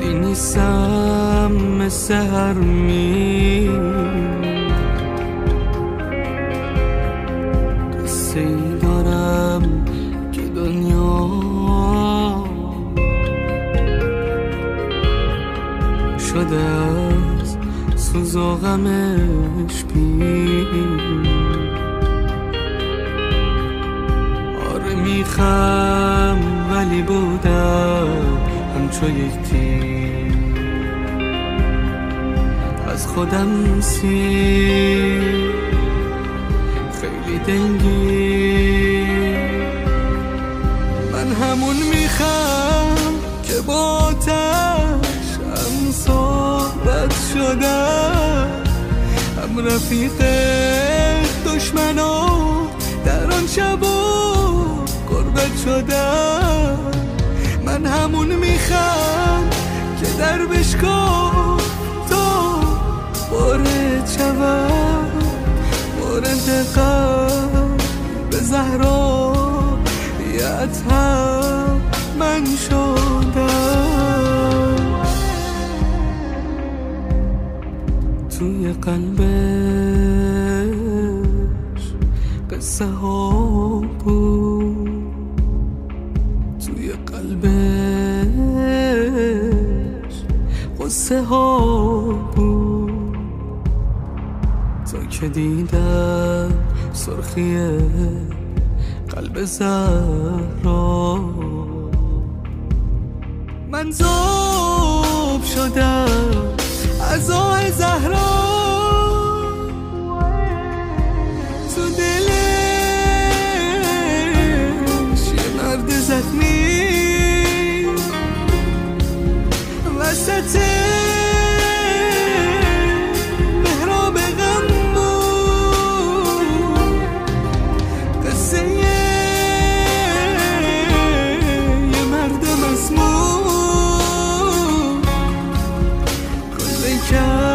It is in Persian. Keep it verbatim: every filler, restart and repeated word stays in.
نیستم مثل هر می قصه ای دارم که دنیا شده از سوز و غمش پیر. آره میخم ولی بودم همچو یک تیر از خودم سیر خیلی دلگیر. من همون میخم که با آتشم صحبت شدم، هم رفیق دشمنا در آن شبا قربت شدم. من همون میخم که در بشکاف تا وارد شود، وارد قلب زهرا یت هم من شدم. توی قلبش قصه ها بود، توی قلبش قصه ها بود، تا که دیدم سرخی قلب زهرا. من ذوب شدم از آه زهرا تو دلش یه مرد زخمی وسط محراب غم بود. قصه یه مرد مسموم کل